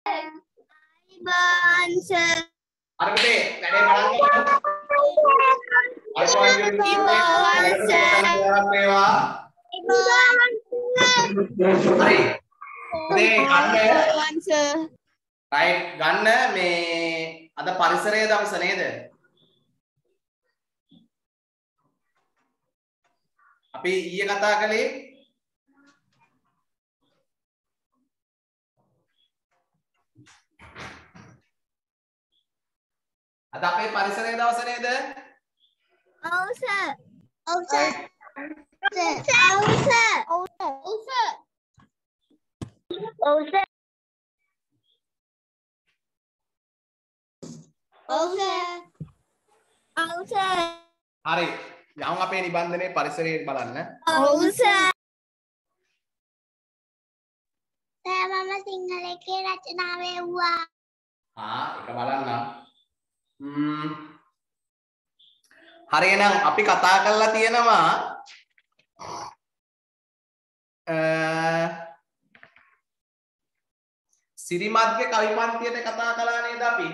Sir. අර පුතේ වැඩේ බලන්න. අයිබෝන් වේවා. හරි. Ayuban sir. රයිට් ගන්න මේ අද පරිසරයේ දවස නේද? අපි ඊයේ කතා කළේ අද අපේ පරිසරයේ දවස නේද? Oh sir. Oh sir. Oh sir. Oh sir. Oh sir. Oh sir. Oh sir. Oh sir. හරි. යමු අපේ නිබන්ධනයේ පරිසරයේ බලන්න. Oh sir. සර් මම සිංහල එකේ රචනාව එව්වා. ඒක බලන්න. හරි එහෙනම් අපි කතා කරලා තියෙනවා සිරිමත්ගේ කවි පන්තියට කතා කළා නේද අපි?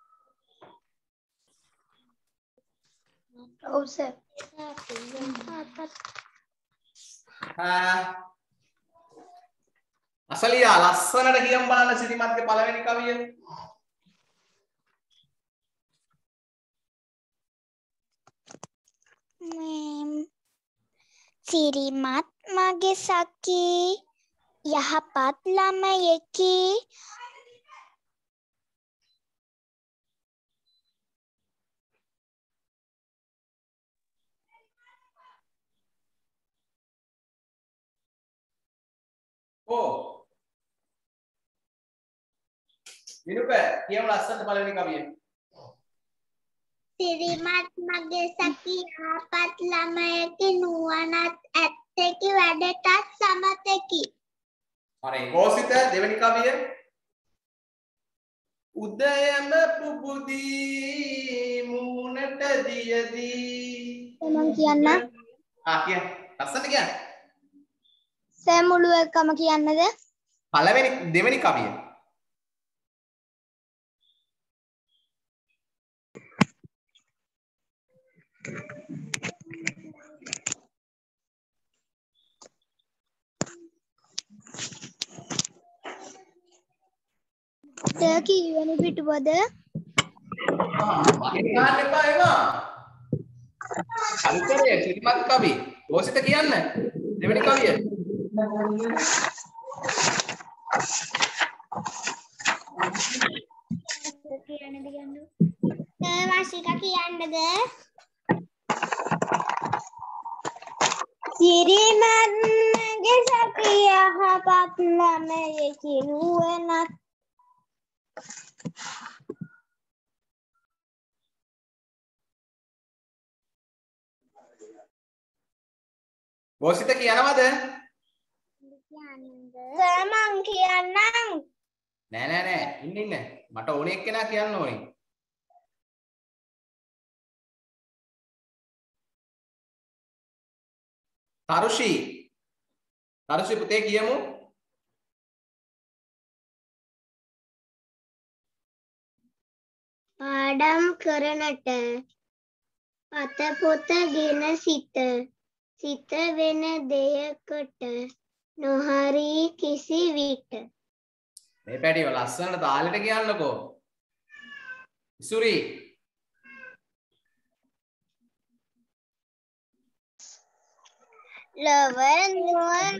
ඔව් සර්. අසලියා ලස්සනට කියන් බලන්න සිරිමත්ගේ පළවෙනි කවිය. සිරිමත් මගේ සඛී යහපත් ළමයෙකි විනුක කියමු ලස්සනට පළවෙනි කවිය. සිරිමත් මගේ සඛී යහපත් ළමයෙකි නුවණත් ඇත්තකි වැඩටත් සමතකි. හරි ගෝසිත දෙවෙනි කවිය. උදයම පුබුදී මූණට දියදී මම කියන්න. කියන්න. ලස්සනට කියන්න. සෑ මුළු එකම කියන්නද? දෙවෙනි කවිය. කීවෙනි පිටුපද? මගෙන් ගන්න එපා එනවා. අන්තරේ සිරිමත් කවි. ගෝසිත කියන්න. දෙවෙනි කවිය. කියන්නද කියන්න. වාසිකා කියන්නද? සිරිමත්ගේ සඛී යහපත් ළමයෙකි නුවණත් ගෝසිත කියනවද? සර් මං කියන්නම්. නෑ. ඉන්න. මට ඕනේ එක්කෙනා කියන්න ඕනේ. තරුෂි පුතේ කියමු. පාඩම් කරනට අතපොත ගෙන සිත වෙන දෙයකට නොහරි කිසි විට. මේ පැටිව ලස්සනට තාලෙට කියන්නකෝ. ඉසුරි. ලොව නුවණ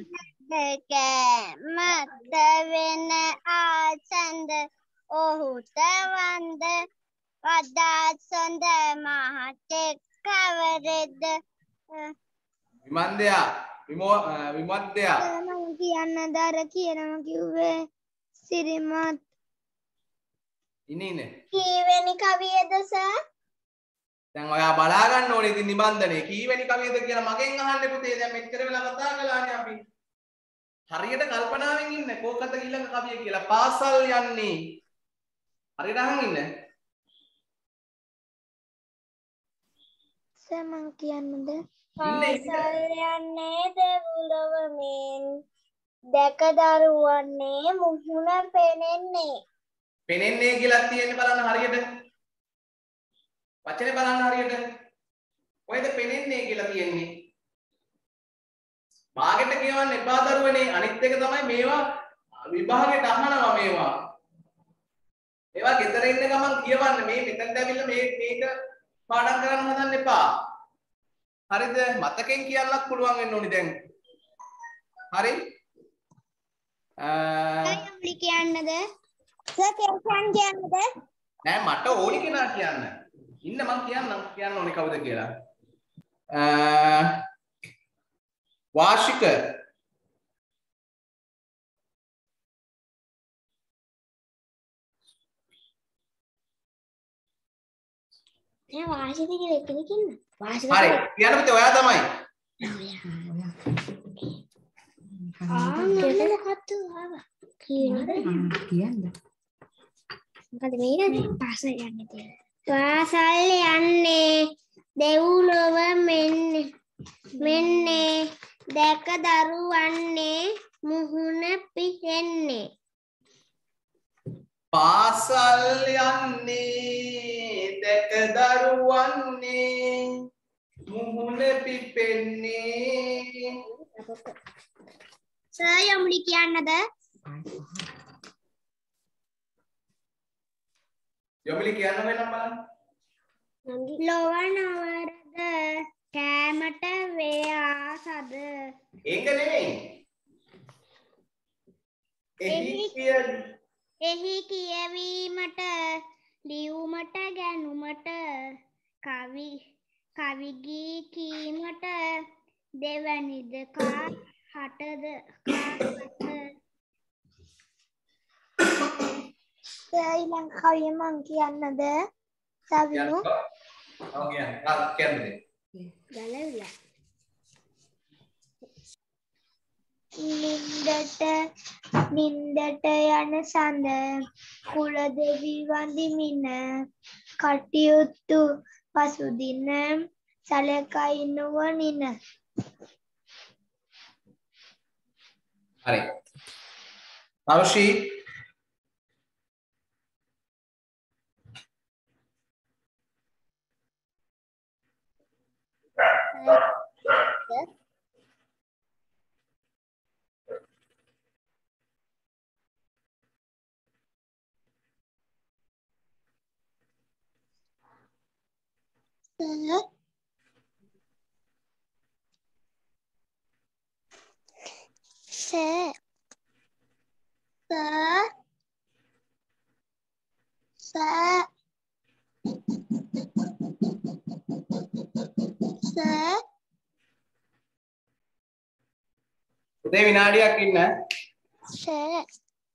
මත වෙන ආසන්ද ඔහුට වන්ද වඩාත් සොඳ මහත් කවරෙද විමන්දයා මම කියන්න දර කියනම කිව්වේ සිරිමත්. ඉන්න. කීවෙනි කවියද සර්? දැන් ඔයා බලා ගන්න ඕනේ ඉතින් නිබන්ධනේ කීවෙනි කවියද කියලා මගෙන් අහන්න පුතේ. දැන් මෙච්චර වෙලා කතා කළානේ අපි. හරියට කල්පනාවෙන් ඉන්න කෝකද ඊළඟ කවිය කියලා. පාසල් යන්නේ. හරියට අහන් ඉන්න. සර් මං කියන්නද? පාසල් යන්නේ දෙවුලව මෙන් දැක දරුවන්නේ මුහුණ පෙනෙන්නේ. පෙනෙන්නේ කියලා තියෙන්නේ බලන්න හරියට. වචනේ බලන්න හරියට. කොහෙද පෙනෙන්නේ කියලා තියෙන්නේ? භාගෙට කියවන්න එපා දරුවනේ. අනිත් එක තමයි මේවා විභාගෙට අහනවා මේවා. ඒවා ගෙදර ඉන්න ගමන් කියවන්න මේ මෙතනට ඇවිල්ලා මේක පාඩම් කරන්න හදන්න එපා. හරිද? මතකෙන් කියන්නත් පුළුවන් වෙන්න ඕනි දැන්. හරි? යම්ලි කියන්නද? සර් කේෂන් කියන්නද? නෑ මට ඕනි කෙනා කියන්න. ඉන්න මං කියන්න ඕනේ කවුද කියලා. වාර්ෂික නෑ වාර්ෂික කියලා එකෙක් ඉන්න. වාර්ෂික හරි කියන්න පුතේ ඔයා තමයි. මොකක්ද ආවා? කියන්න. මොකද මේකද? පාසල් යන්නේ කියලා. පාසල් යන්නේ දෙව්ලොව මෙන්නේ දැක දරුවන්නේ මුහුණ පිහෙන්නේ. පාසල් යන්නේ දැක දරුවන්නේ මුහුණ පිපෙන්නේ. සර් යම්ලි කියන්නද? යොමිලි කියන්න වෙනම් බලන්න. ලොව නවරද කෑමට වේආසද. ඒක නෙමෙයි. එහි කියවීමට ලියුමට ගැනුමට කවි ගී කීමට දෙවැනිද කා හටද ඊළඟ කවිය මං කියන්නද? සවිනු කියන්නේ. ගලවිලා. නින්දට යන සඳ කුල දෙවි වඳිමින කටයුතු පසුදින සලකයි නුවණින. හරි. අවශ්‍ය පුතේ විනාඩියක් ඉන්න. සර්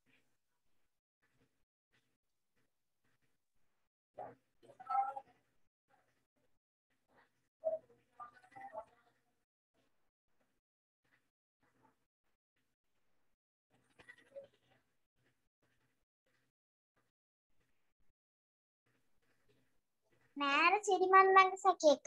නෑර සිරිමන්නංග සකේක.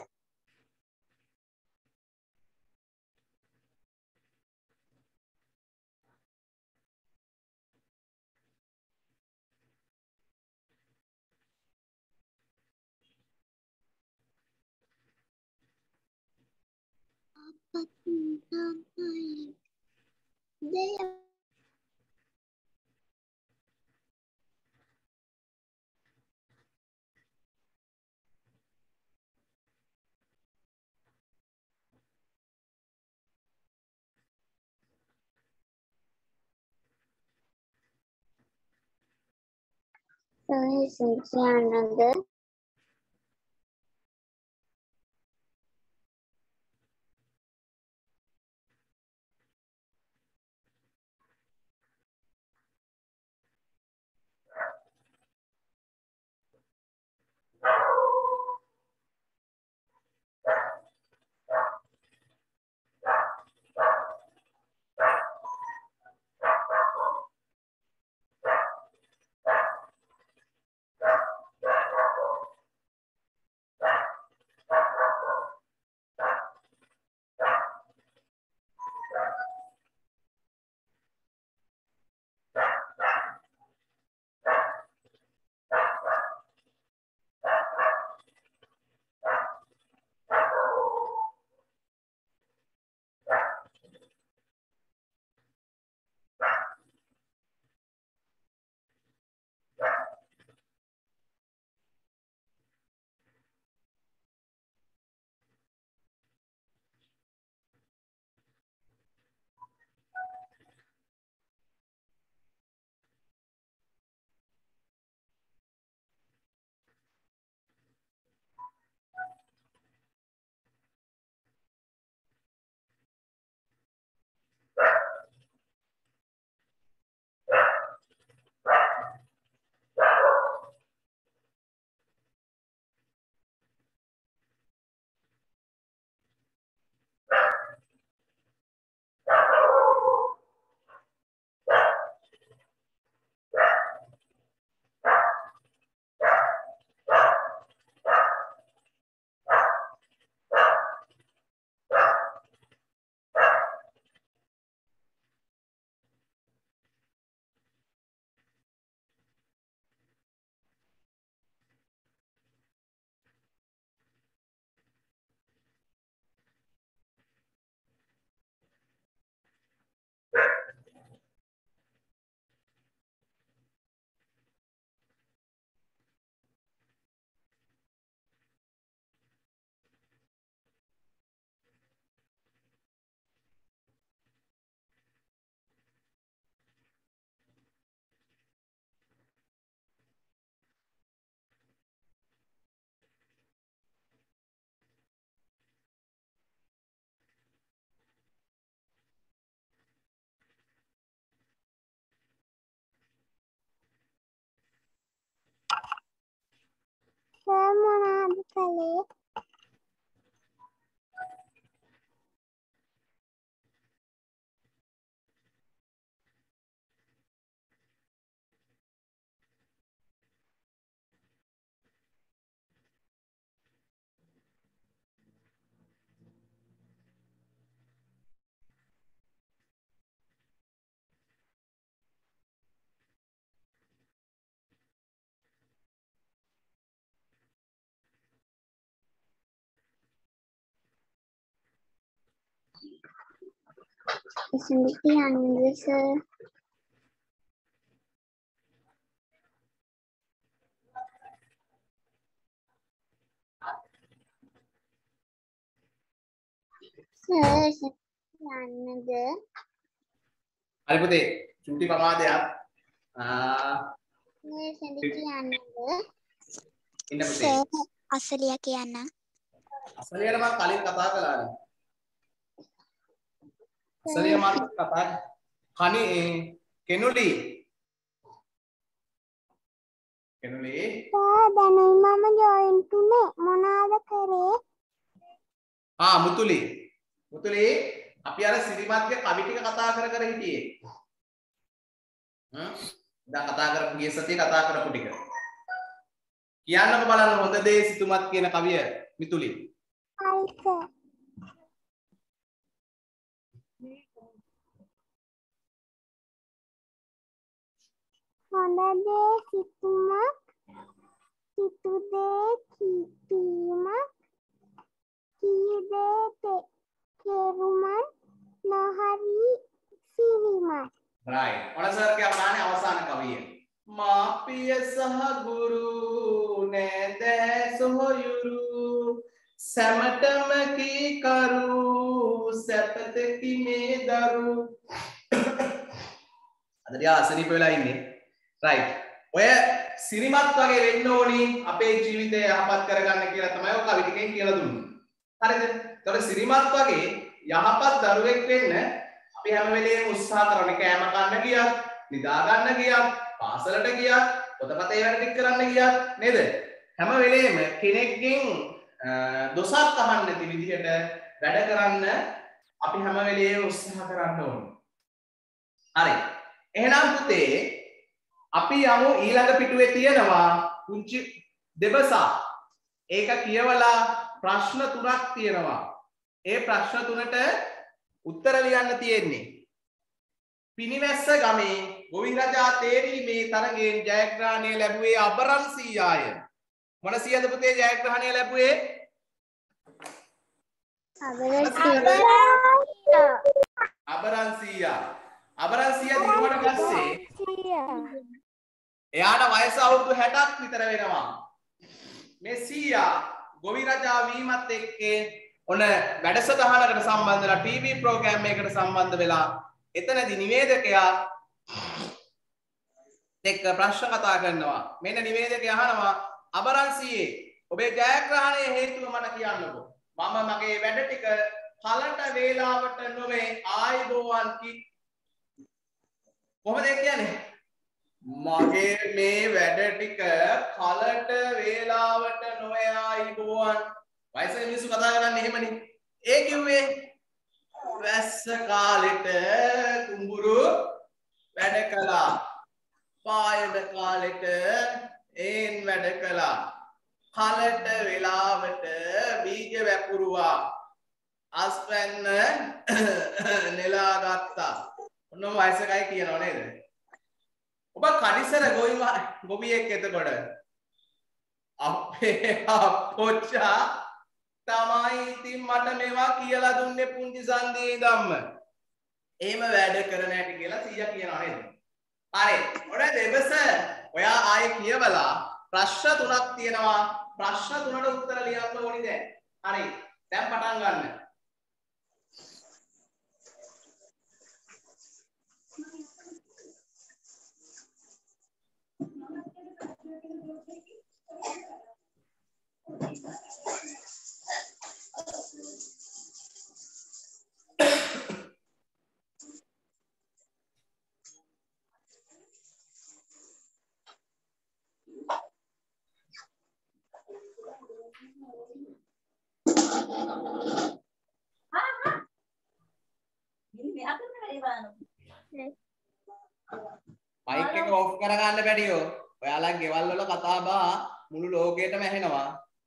කියන්නද? Smriti Anand sir. Sir, Smriti Anand. හරි පුතේ චුටි ප්‍රමාදයක් Smriti Anand. ඉන්න පුතේ Sir, අසලිය කියන්න. අසලියට මම කලින් කතා කළානේ අසලිය මම කතා කණි කෙනුලි දැනුයි මම ජොයින්ට් උනේ මොනවාද කරේ? මුතුලි අපි අර සිරිමත්ගේ කවි ටික කතා කර හිටියේ දැන් කතා කරපු ගිය සතියේ කතා කරපු ටික කියන්නකො බලන්න හොඳ දේ සිතුමත් කියන කවිය මිතුලි හොඳ දේ සිතුමත් සිතු දේ කීමත් කී දේ කෙරුමත් නොහරි සිරිමත් right ඔන්න සර් කියවලානේ අවසාන කවිය මාපිය සහ ගුරු නෑද සොයුරු සැමටම කී කරු සැපතකි මේ දරු අද ටික අසනීප වෙලා ඉන්නේ right ඔය සිරිමත් වගේ වෙන්න ඕනි අපේ ජීවිතය යහපත් කරගන්න කියලා තමයි ඔය කවි ටිකෙන් කියලා දුන්නේ හරිද ඒතකොට සිරිමත් වගේ යහපත් දරුවෙක් වෙන්න අපි හැම වෙලේම උත්සාහ කරන්නේ කෑම කන්න ගියත් නිදා ගන්න ගියත් පාසලට ගියත් පොතපතේ වැඩ ටික කරන්න ගියත් නේද හැම වෙලේම කෙනෙක්ගෙන් දොසක් අහන්න නැති විදිහට වැඩ කරන්න අපි හැම වෙලේම උත්සාහ කරන්න ඕනේ හරි එහෙනම් පුතේ අපි යමු ඊළඟ පිටුවේ තියෙනවා කුංචි දෙබසක් ඒක කියවලා ප්‍රශ්න තුනක් තියෙනවා ඒ ප්‍රශ්න තුනට උත්තර ලියන්න තියෙන්නේ පිනිවැස්ස ගමේ ගොවි රජා තේරීමේ තරගෙන් ජයග්‍රහණය ලැබුවේ අබරන් සීයාය මොන සීයද පුතේ ජයග්‍රහණය ලැබුවේ අබරන් සීයා දිනුවට පස්සේ එයාට වයස අවුරුදු 60ක් විතර වෙනවා මේ සීයා ගොවි රජා වීමත් එක්ක ඔන්න වැඩසටහනකට සම්බන්ධ වෙලා ටීවී ප්‍රෝග්‍රෑම් එකකට සම්බන්ධ වෙලා එතනදී නිවේදකයා එක්ක ප්‍රශ්න කතා කරනවා මෙන්න නිවේදකයා අහනවා අබරන්සියේ ඔබේ ජයග්‍රහණයේ හේතුව මට කියන්නකෝ මම මගේ වැඩ ටික කලට වේලාවට නොවේ ආයිබෝවන් කි කොහොමද කියන්නේ මගේ මේ වැඩ ටික කලට වේලාවට නොවේ ආයිබෝවන් වයසේ මිනිස්සු කතා කරන්නේ එහෙමනේ ඒ කිව්වේ වැස්ස කාලෙට කුඹුරු වැඩ කළා පායන කාලෙට ඒන් වැඩ කළා කලට වෙලාවට බීජ වැපුරුවා අස්පැන්න නෙලා ගත්තා ඔන්න වයසකයි කියනව නේද ඔබ කඩිසර ගොවියෙක් එතකොට අපේ අපොච්චා තමයි ඉතින් මට මේවා කියලා දුන්නේ පුංචි සංදියේ ඉඳන්ම. එහෙම වැඩ කරන හැටි කියලා 100 කියනවා නේද? හරි. ඔන්න දෙබස ඔයා ආයේ කියවලා ප්‍රශ්න තුනක් තියෙනවා. ප්‍රශ්න තුනට උත්තර ලියන්න ඕනි දැන්. හරි. දැන් පටන් ගන්න. මයික් එක ඔෆ් කරගන්න බැරියෝ. ඔයාලා ගෙවල් වල කතා බහ මුළු ලෝකෙටම ඇහෙනවා.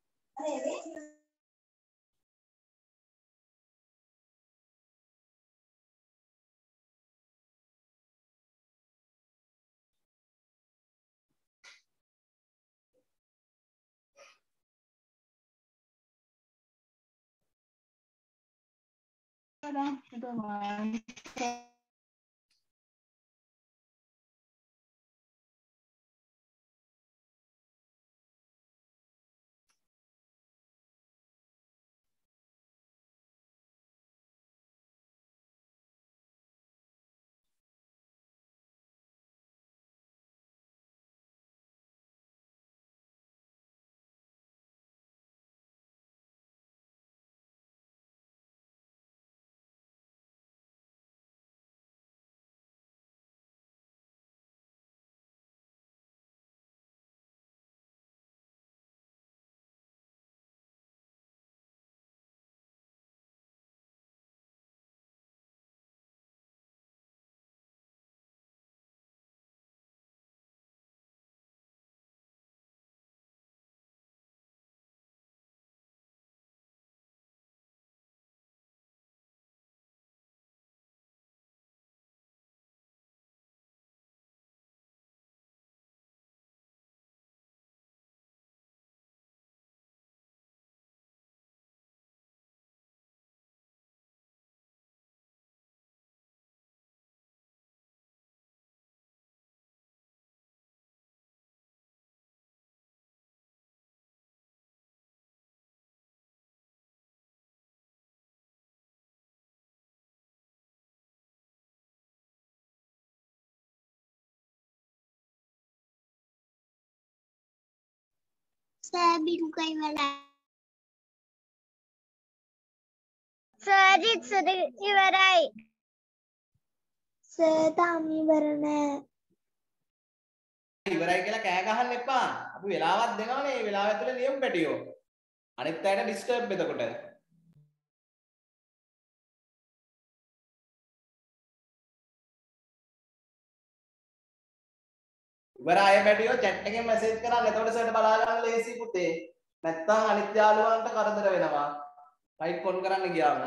Sabihin ko wala. Sajid ඉවරයි. තාම ඉවර නෑ. ඉවරයි කියලා කෑ ගහන්න එපා. අපි වෙලාවක් දෙනවනේ. මේ වෙලාව ඇතුලේ ලියමු පැටියෝ. අනිත් අයට ඩිස්ටර්බ් එතකොට. ඉවර අය පැටියෝ chat එකෙන් මැසේජ් කරන්න. එතකොට සර්ට බලා ගන්න ලේසි පුතේ. නැත්තම් අනිත් යාළුවන්ට කරදර වෙනවා. මයික් ඔන් කරන්න ගියාම.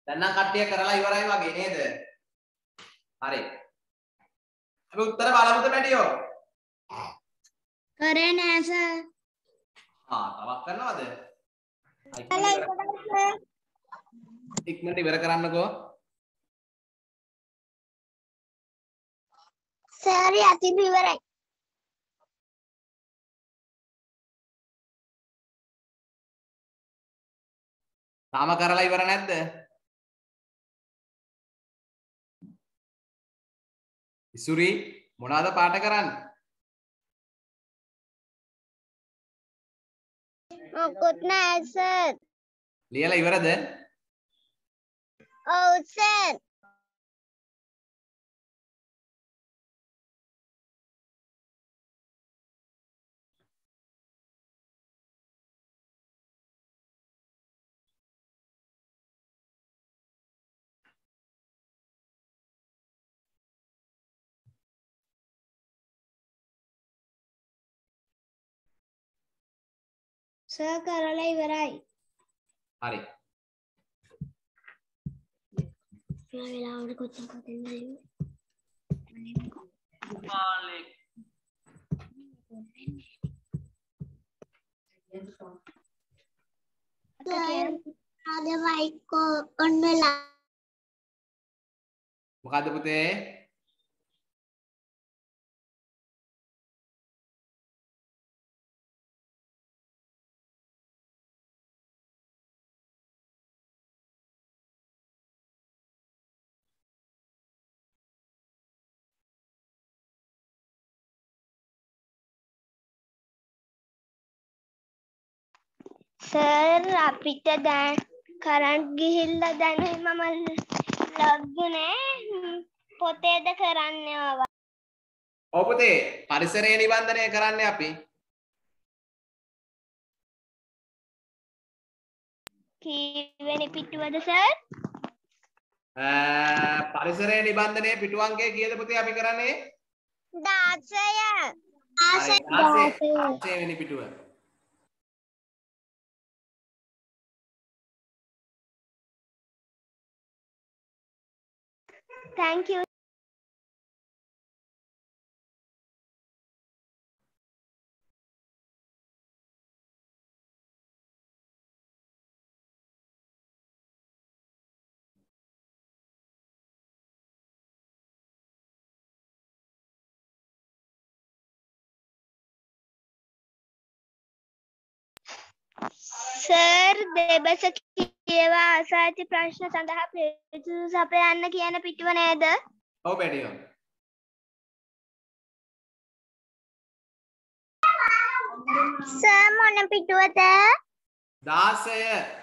දැන් නම් කට්ටිය කරලා ඉවරයි වගේ නේද? හරි. අපි උත්තර බලමුද මැඩියෝ? කරේ නෑ සර්. තවක් කරනවද? ඉක්මනට ඉවර කරන්නකෝ. සර් යතිම ඉවරයි. තාම කරලා ඉවර නැද්ද? ඉසුරි මොනවාද පාට කරන්නේ? මොකුත් නෑ සර්. ලියලා ඉවරද? ඔව් සර්. සර් කරලා ඉවරයි. හරි. වෙලාවට කොච්චර කතෙන්ද කාලේ අද වයිකෝ ඔන්නලා. මොකද්ද පුතේ? සර් අපිට දැන් කරන්ට් ගිහිල්ලා දැන් මම ලග්ගුනේ පොතේද කරන්නේ ආවා. ඔව් පුතේ පරිසරය නිබන්ධනය කරන්නේ අපි. කීවෙනි පිටුවද සර්? පරිසරය නිබන්ධනයේ පිටු අංකය කීයද පුතේ අපි කරන්නේ? 16. 16 වෙනි පිටුව. Thank you. සර් දෙබස කියවා අසා ඇති ප්‍රශ්න සඳහා පිළිතුරු සපයන්න කියන පිටුව නේද? ඔව් බැඩියෝ. සර් මොන පිටුවද? 16.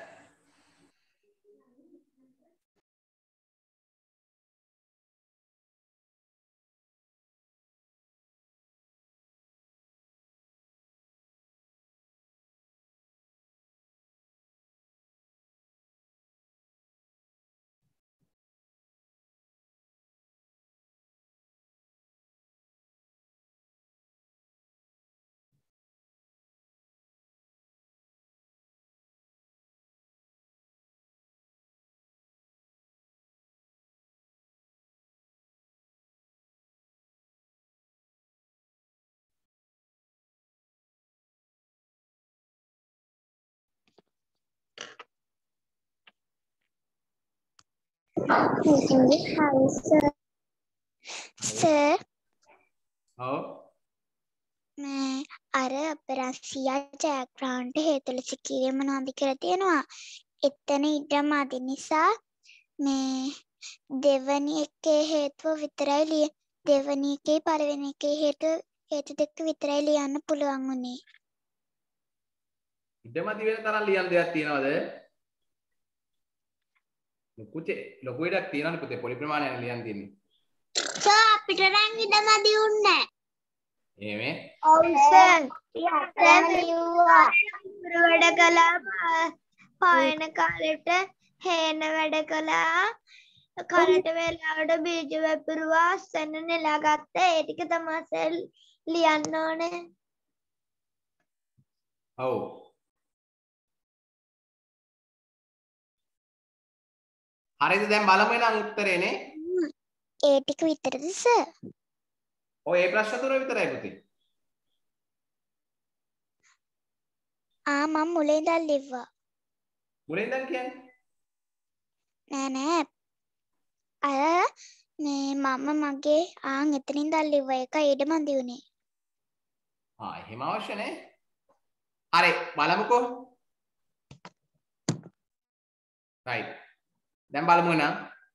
සර් ඔව්. මේ අර අපරාසියා ජයග්‍රහණට හේතු ලෙස කියේ මොනවද කියලා තියෙනවා. එතන ඊට මදි නිසා මේ දෙවනි එකේ හේතුව විතරයි දෙවනි එකේ පළවෙනි එකේ හේතු දෙක විතරයි ලියන්න පුළුවන් උනේ. ඉඩමදි වෙන තරම් ලියන්න දෙයක් තියනවද? ලොකු ඉඩක් තියනවනේ පුතේ පොලි ප්‍රමාණයක් ලියන්න තියෙන්නේ. සර් අපිට නම් ඉඩමදි උන්නේ එහෙමේ? ඔව් සර්. යතන ලිව්වා. වැඩ කළා පායන කාලෙට හේන වැඩ කළා. කරට වෙලාවට බීජ වැපිරුවා අස්සන්න නෙලා ගත්තා. ඒ ටික තමයි සර් ලියන්න ඕනේ. ඔව්. හරිද දැන් බලමු එහෙනම් උත්තරේනේ. ඒ ටික විතරද සර්? ඔය ඒ ප්‍රශ්න තුන විතරයි පුතේ. මම මුලින් ඉඳන් ලිව්වා. මුලින් ඉඳන් කියන්නේ? නෑ අර මේ මම මගේ එතනින් ඉඳන් ලිව්වා. ඒක ඊට මන්දි උනේ. එහෙම අවශ්‍ය නැහැ. හරි බලමුකෝ. right. දැන් බලමු නම්.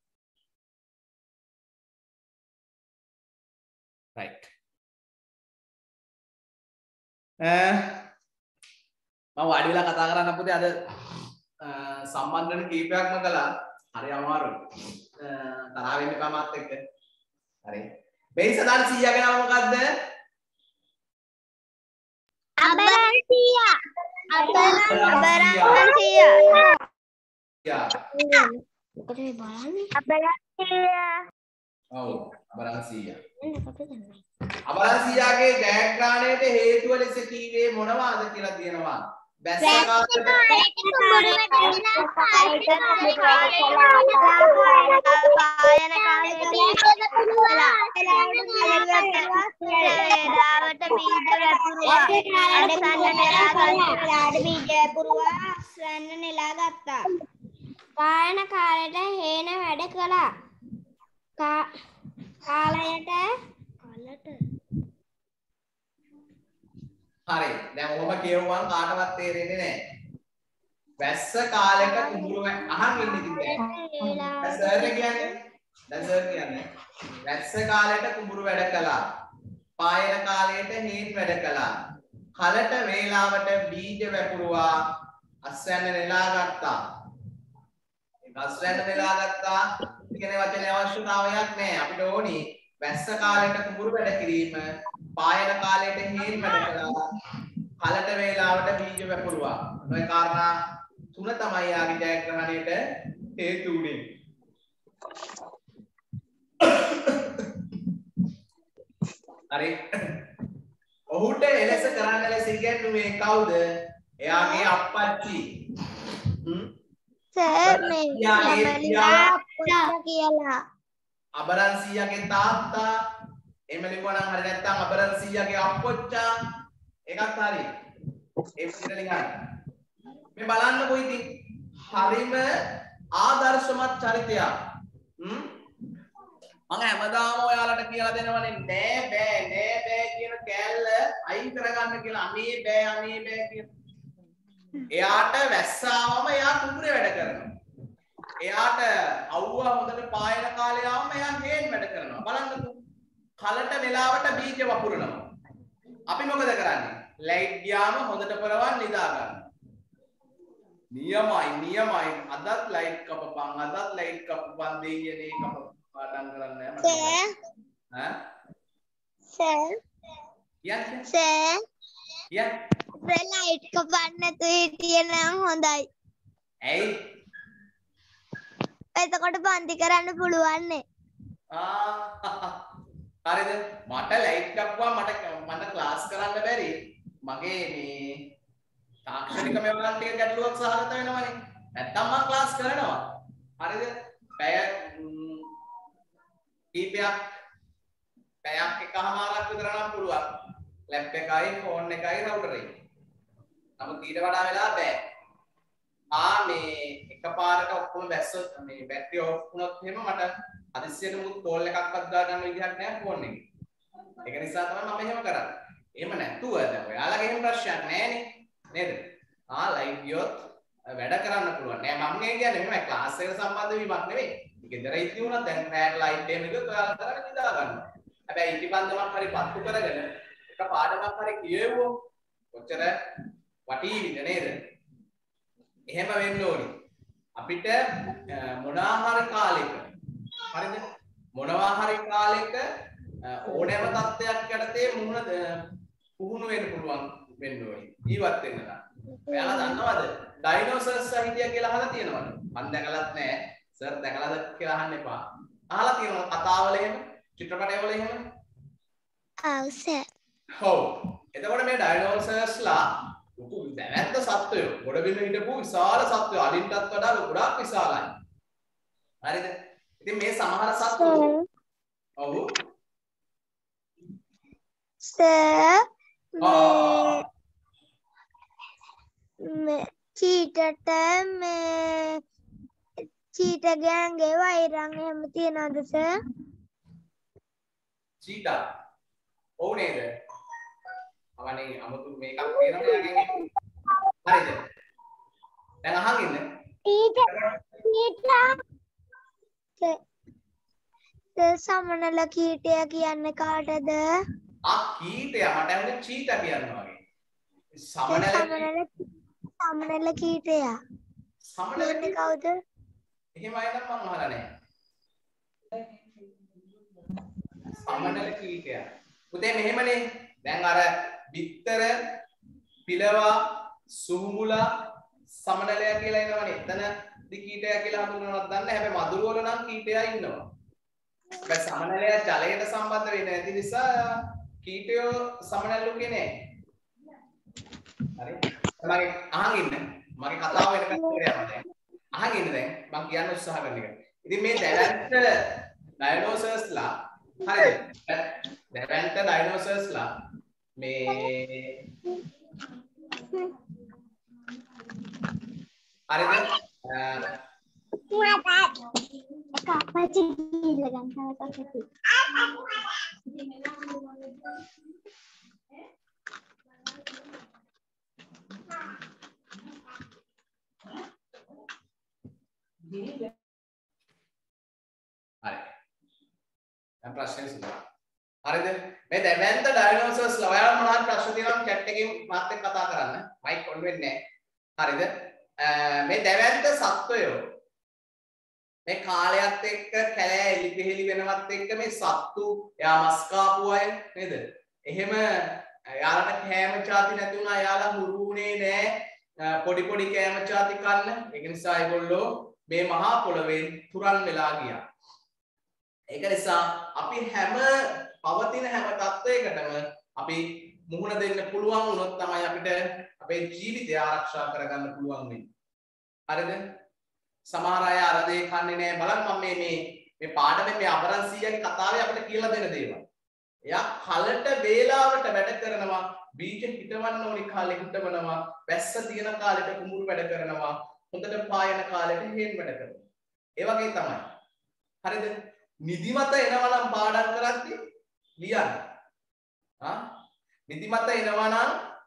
right. මම වාඩි වෙලා කතා කරන්න පුතේ අද සම්බන්ධන කීපයක්ම කළා. හරි අමාරුයි. තරහ වෙන්න එපා මාත් එක්ක. හරි. මේ සදාන් 100 ගැන මොකද්ද? අබරන්සියා. මොකද මේ බලන්නේ? අබරන්සියා. ඔව් අබරන්සියා. අබරන්සියාගේ ජයග්‍රහණයට හේතුව ලෙස කීවේ මොනවාද කියලා තියෙනවා. කායන කාලයට හේන වැඩ කළා. කාලයට හරි. දැන් ඔබ කියවුවම කාටවත් තේරෙන්නේ නැහැ. වැස්ස කාලෙක කුඹුරු අහන් ඉන්නේ ඉතින් දැන්. සර් කියන්නේ. දැන් සර් කියන්නේ. වැස්ස කාලෙට කුඹුරු වැඩ කළා. පායන කාලයට හේන් වැඩ කළා. කලට වේලාවට බීජ වැපුරුවා. අස්වැන්න නෙලා ගත්තා. ඒ අස්වැන්න නෙලා ගත්තා කියන වචනේ අවශ්‍යතාවයක් නැහැ. අපිට ඕනි වැස්ස කාලයට කුඹුරු වැඩ කිරීම. පායන කාලයට හේන් වැඩ කළා. කලට වේලාවට බීජ වැපුරුවා. ඔය කාරණා තුන තමයි යාගේ ජයග්‍රහණයට හේතු වුනේ. හරි. ඔහුට එලෙස කරන්න ලෙස ඉගැන්වුවේ කවුද? එයාගේ අප්පච්චි. සර් මේ කියලා. අබරන්සියාගේ තාත්තා එහෙම ලිව්වා නම් හරි නැත්නම් අබරන්සියාගේ අප්පොච්චා ඒකත් හරි. ඒ විදිහට ලියන්න. මේ බලන්නකෝ ඉතින් හරිම ආදර්ශමත් චරිතයක්. මම හැමදාම ඔයාලට කියලා දෙනවනේ නෑ බෑ කියන කෑල්ල අයින් කරගන්න කියලා. අනේ බෑ කියලා. එයාට වැස්සාවම එයා කුඹුරේ වැඩ කරනවා. එයාට අවුව හොඳට පායන කාලේ ආවම එයා හේන් වැඩ කරනවා. බලන්නකෝ. කලට වෙලාවට බීජ වපුරනවා. අපි මොකද කරන්නේ? ලයිට් ගියාම හොඳට පරවන් නිදා ගන්න. නියමයි අදත් ලයිට් කපපන් දෙයියනේ කපපන් කරන්නේ නැහැ ලයිට් කපන්න නැතුව හිටියේ නම් හොඳයි. ඇයි? එතකොට පන්ති කරන්න පුළුවන් නේ. හරිද? මට ලයිට් කපුවා මට ක්ලාස් කරන්න බැරි. මගේ මේ තාක්ෂණික මේවා ටික ගැටලුවක් සහගත වෙනවනේ. නැත්තම් මම ක්ලාස් කරනවා. හරිද? පැය පැයක් එකමාරක් විතර නම් පුළුවන්. ලැප් එකයි ෆෝන් එකයි රවුටරේ. නමුත් ඊට වඩා වෙලා බෑ. මේ එකපාරට ඔක්කොම බැස්සොත් මේ බැටරි ඔෆ් වුණොත් එහෙම මට හදිස්සියට මුත් කෝල් එකක්වත් ගන්න විදිහක් නැහැ ෆෝන් එකේ. ඒක නිසා තමයි මම එහෙම කරන්නේ. එහෙම නැතුව දැන් ඔයාලගේ එහෙම ප්‍රශ්නයක් නැහැනේ. නේද? ලයිව් ගියොත් වැඩ කරන්න පුළුවන්. නෑ මම කියන්නේ මෙහෙම ක්ලාස් එකට සම්බන්ධ වීමක් නෙවෙයි. ගෙදර ඉඳි වුණා දැන් රෑට ලයිට් එහෙම ගියොත් ඔයාලා කරගෙන නිදා ගන්නවා. හැබැයි ඉටිපන්දමක් හරි පත්තු කරගෙන එක පාඩමක් හරි කියෙව්වොත් කොච්චර වටීවිද නේද? එහෙම වෙන්න ඕනි. අපිට මොනවා හරි කාලෙක හරිද? මොනවා හරි කාලෙක ඕනෑම තත්ත්වයක් යටතේ පුහුණු වෙන්න පුළුවන් වෙන්න ඕනි. ජීවත් වෙන්න නම්. ඔයාලා දන්නවද? ඩයිනෝසර්ස් හිටියා කියලා අහලා තියෙනවද? මම දැකලත් නැහැ. සර් දැකලාද කියලා අහන්න එපා. අහලා තියෙනවද කතාවල එහෙම? චිත්‍රපටවල එහෙම? ඔව් සර්. ඔව්. එතකොට මේ ඩයිනෝසර්ස්ලා ලොකු දැවැත්ත සත්වයෝ. ගොඩබිම හිටපු විශාල සත්වයෝ. අලින්ටත් වඩා ගොඩාක් විශාලයි. හරිද? ඉතින් මේ සමහර සත්තු ඔව් සර් ආ මේ චීටට මේ චීටගයන්ගේ වෛරන් එහෙම තියනවද සර්? චීටා ඔව් නේද? අවනේ අමුතු මේකක් තියෙනවා එයාගෙන්. හරිද? දැන් අහන් ඉන්න. චීටා සමනල කීටය කියන්නේ කාටද? කීටයා මට ඇහුනේ චීටා කියනවා වගේ. සමනල කීටයා. සමනල කවුද? එහෙම අය නම් මම අහලා නැහැ. සමනල කීටයා. පුතේ මෙහෙමනේ. දැන් අර බිත්තර, පිලවා, සුහුමුලා, සමනලයා කියලා එනවනේ. එතන කීටයා කියලා හඳුන්වනවත් දන්නේ නැහැ. හැබැයි මදුරු වල නම් කීටයා ඉන්නවා. හැබැයි සමනලයා ජලයට සම්බන්ධ වෙන්නේ නැති නිසා කීටයෝ සමනලු කියන්නේ නැහැ. හරි. මගේ අහන් ඉන්න. මගේ කතාව වෙනකන් යනවා දැන්. අහන් ඉන්න දැන් මම කියන්න උත්සාහ කරන එක. ඉතින් මේ දැවැන්ත ඩයිනෝසර්ස්ලා හරිද? දැවැන්ත ඩයිනෝසර්ස්ලා මේ හරිද? කප්පච්චි කියලා ගන්න කප්පච්චි. හරි. දැන් ප්‍රශ්නේ සුදුවා. හරිද? මේ දැවැන්ත ඩයිනෝසර්ස්ලා ඔයාලා මොනවද ප්‍රශ්න තියෙනවා නම් chat එකෙන් මාත් එක්ක කතා කරන්න. මයික් ඔන් වෙන්නේ නැහැ. හරිද? මේ දැවැන්ත සත්වයෝ මේ කාලයත් එක්ක කැලෑ එලි පිහෙලි වෙනවත් එක්ක මේ සත්තු යා මස් කාපු අය නේද? එහෙම යාලට කෑම චාති නැති වුණා යාලා හුරුුනේ නෑ පොඩි පොඩි කෑම චාති කන්න. ඒක නිසා ඒගොල්ලෝ මේ මහා පොළවෙන් තුරන් වෙලා ගියා. ඒක නිසා අපි හැම පවතින හැම තත්වයකටම අපි මුහුණ දෙන්න පුළුවන් වුණොත් තමයි අපිට අපේ ජීවිතය ආරක්ෂා කරගන්න පුළුවන් වෙන්නේ. හරිද? සමහර අය අර දේ කන්නේ නැහැ. බලන්න මම මේ පාඩමේ මේ අබරන්සියගේ කතාවේ අපිට කියලා දෙන දේවල්. එයා කලට වේලාවට වැඩ කරනවා, බීජ හිටවන්න ඕනි කාලේ හිටවනවා, වැස්ස තියෙන කාලෙට කුඹුරු වැඩ කරනවා, හොඳට පායන කාලෙට හේන් වැඩ කරනවා. ඒ වගේ තමයි. හරිද? නිදිමත එනවා නම් පාඩම් කරද්දී ලියන්න. නිදිමත එනවා නම්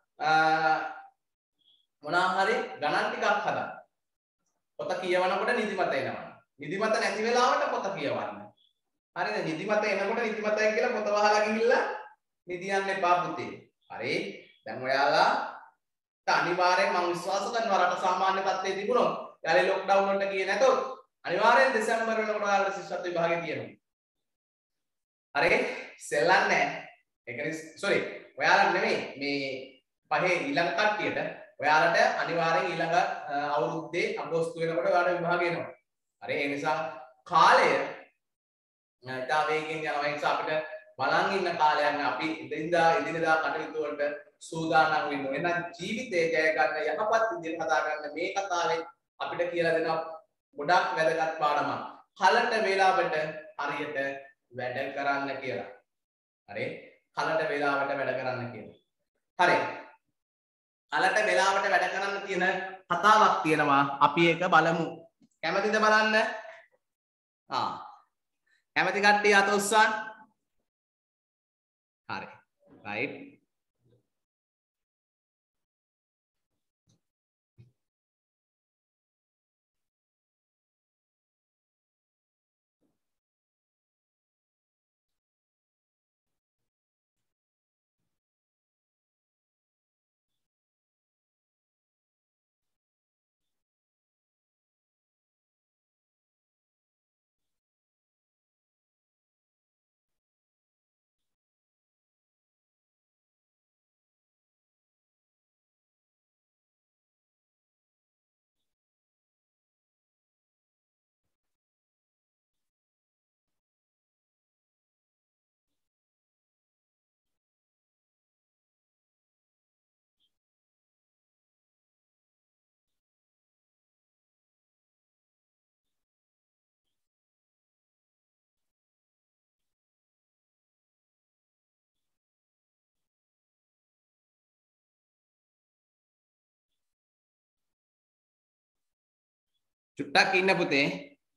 මොනවා හරි ගණන් ටිකක් හදන්න. පොත කියවනකොට නිදිමත එනවා. නිදිමත නැති වෙලාවට පොත කියවන්න. හරිද? නිදිමත එනකොට නිදිමතයි කියලා පොත වහලා ගිහිල්ලා නිදියන්න එපා පුතේ. හරි? දැන් ඔයාලා අනිවාර්යෙන් මම විශ්වාස කරනවා රට සාමාන්‍ය තත්ත්වයේ තිබුණොත් යාලේ ලොක්ඩවුන් වලට ගියේ නැතොත් අනිවාර්යෙන් දෙසැම්බර් වෙනකොට ඔයාලට ශිෂ්‍යත්ව විභාගේ තියෙනවා. හරි? සෙල්ලන්නේ නැහැ. ඒකනේ සෝරි. ඔයාලා නෙමෙයි මේ පහේ ඊළඟ කට්ටියට ඔයාලට අනිවාර්යෙන් ඊළඟ අවුරුද්දේ අගෝස්තු වෙනකොට ඔයාලට විභාග එනවා. හරි ඒ නිසා කාලය ඉතා වේගෙන් යනවා. ඒ නිසා අපිට බලන් ඉන්න කාලයක් නෑ. අපි එදිනදා කටයුතු වලට සූදානම් වෙන්න ඕනේ. එහෙනම් ජීවිතේ ජය ගන්න යහපත් විදිහට හදා ගන්න මේ කතාවේ අපිට කියලා දෙනවා ගොඩක් වැදගත් පාඩමක්. කලට වේලාවට හරියට වැඩ කරන්න කියලා. හරි? කලට වේලාවට වැඩ කරන්න කියලා. හරි. කලට වෙලාවට වැඩ කරන්න තියෙන කතාවක් තියෙනවා. අපි ඒක බලමු. කැමතිද බලන්න? කැමති කට්ටිය අත උස්සන්න. හරි. right. චුට්ටක් ඉන්න පුතේ.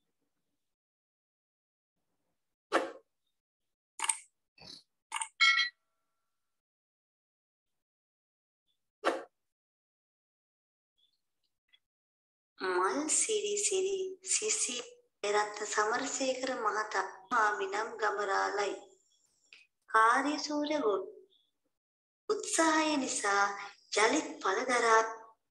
මල් සිරි සිරි සිසි පෙරත්න සමරසේකර මහතා මාමිනම් ගමරාලයි. කාර්ය සූර්ය ගොඩ උත්සාහය නිසා ජලිත් පළදරා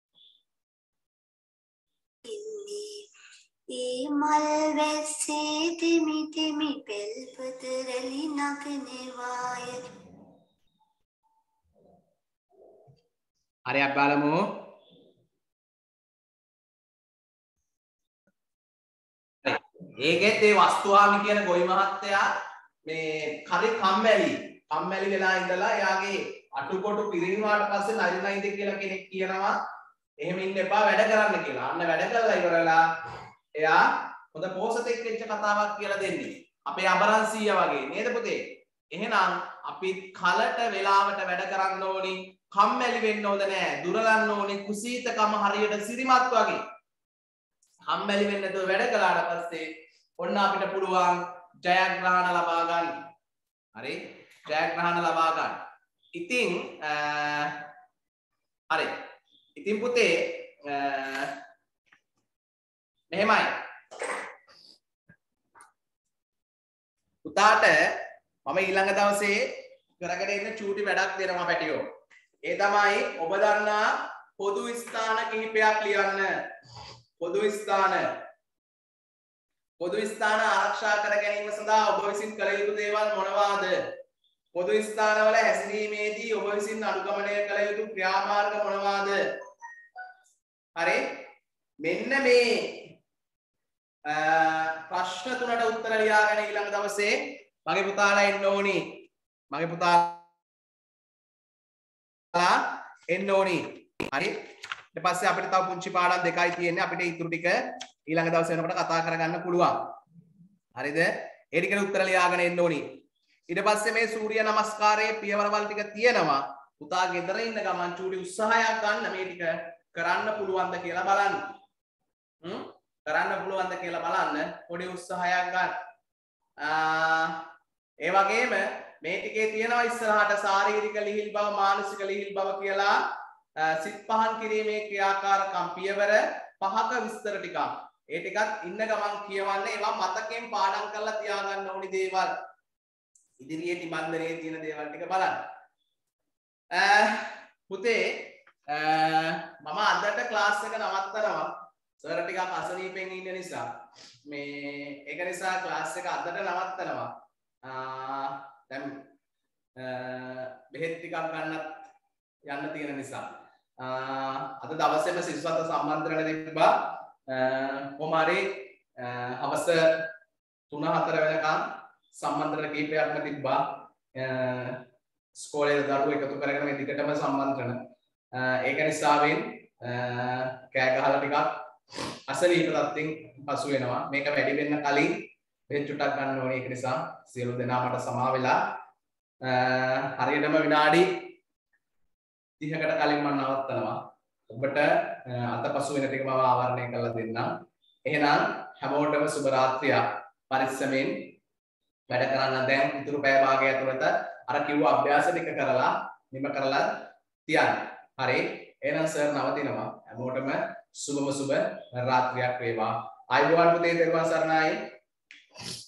ඉන්නේ. ඒ මල් වැස්සේ තිමි තිමි පෙල්පත රැලි නගනවාය. හරි අපි බලමු. ඒකෙත් ඒ වස්තුවාමි කියන ගොවි මහත්තයා මේ කරි කම්මැලි වෙලා ඉඳලා එයාගේ අටුකොටු පිරිනුවාට පස්සේ නයිද කියලා කෙනෙක් කියනවා එහෙම ඉන්න එපා වැඩ කරන්න කියලා. අන්න වැඩ කරලා ඉවරලා එයා හොඳ පෝසතෙක් වෙච්ච කතාවක් කියලා දෙන්නේ. අපේ අබරන්සිය වගේ නේද පුතේ? එහෙනම් අපි කලට වෙලාවට වැඩ කරන්න ඕනි. කම්මැලි වෙන්න හොඳ නෑ. දුරලන්න ඕනි. කුසීතකම හරියට සිරිමත් වගේ. කම්මැලි වෙන්න නැතුව වැඩ කළාට පස්සේ ඔන්න අපිට පුළුවන් ජයග්‍රහණ ලබා ගන්න. හරි? ජයග්‍රහණ ලබා ගන්න. ඉතින් හරි. ඉතින් පුතේ මෙහෙමයි. පුතාට මම ඊළඟ දවසේ කරගෙන ඉන්න චූටි වැඩක් දෙනවා පැටියෝ. ඒ තමයි ඔබ දන්නා පොදු ස්ථාන කිහිපයක් ලියන්න. පොදු ස්ථාන ආරක්ෂා කර ගැනීම සඳහා ඔබ විසින් කළ යුතු දේවල් මොනවාද? පොදු ස්ථානවල හැසිරීමේදී ඔබ විසින් අනුගමනය කළ යුතු ක්‍රියාමාර්ග මොනවාද? හරි? මෙන්න මේ ප්‍රශ්න තුනට උත්තර ලියාගෙන ඊළඟ දවසේ මගේ පුතාලා එන්න ඕනි. හරි? ඊට පස්සේ අපිට තව පුංචි පාඩම් දෙකයි තියෙන්නේ. අපිට ඊටු ටික ඊළඟ දවසේ වෙනකොට කතා කරගන්න පුළුවන්. හරිද? ඒ ටිකට උත්තර ලියාගෙන එන්න ඕනි. ඊට පස්සේ මේ සූර්ය නමස්කාරයේ පියවරවල් ටික තියෙනවා. පුතා ගෙදර ඉන්න ගමන් චූටි උත්සාහයක් ගන්න මේ ටික කරන්න පුළුවන්ද කියලා බලන්න. කරන්න පුළුවන්ද කියලා බලන්න පොඩි උත්සාහයක් ගන්න. ඒ වගේම මේ ටිකේ තියෙනවා ඉස්සරහට ශාරීරික ලිහිල් බව මානසික ලිහිල් බව කියලා සිත් පහන් කිරීමේ ක්‍රියාකාරකම් පියවර 5ක විස්තර ටිකක්. ඒ ටිකත් ඉන්න ගමන් කියවන්න. ඒවා මතකයෙන් පාඩම් කරලා තියාගන්න ඕනි දේවල්. ඉදිරියේ නිබන්ධනයේ තියෙන දේවල් ටික බලන්න. පුතේ මම අදට ක්ලාස් එක නවත්තනවා. සර් ටිකක් අසනීපෙන් ඉන්න නිසා ඒක නිසා ක්ලාස් එක අදට නවත්තනවා. දැන් බෙහෙත් ටිකක් ගන්නත් යන්න තියෙන නිසා අද දවසේම සිසුවත සම්මන්ත්‍රණ තිබ්බා. කොහොම හරි හවස 3-4 වෙනකම් සම්මන්ත්‍රණ කීපයක්ම තිබ්බා. ස්කෝලේ දරුවෝ එකතු කරගෙන මේ දිගටම සම්මන්ත්‍රණ. ඒක නිසාවෙන් කෑ ගහලා ටිකක් අසනීප තත්ත්වෙන් පසු වෙනවා. මේක වැඩි වෙන්න කලින් බෙහෙත් චුට්ටක් ගන්න ඕනේ. ඒක නිසා සියලු දෙනා මට සමා වෙලා හරියටම විනාඩි 30කට කලින් මම නවත්තනවා. ඔබට අතපසු වෙන ටික මම ආවරණය කරලා දෙන්නම්. එහෙනම් හැමෝටම සුබ රාත්‍රියක්. පරිස්සමෙන් වැඩ කරන්න. දැන් ඉතුරු පැය භාගය ඇතුළත අර කිව්ව අභ්‍යාස ටික කරලා නිම කරලා තියන්න. හරි? එහෙනම් සර් නවතිනවා. හැමෝටම සුබ රාත්‍රියක් වේවා. ආයුබෝවන් පුතේ, තෙරුවන් සරණයි.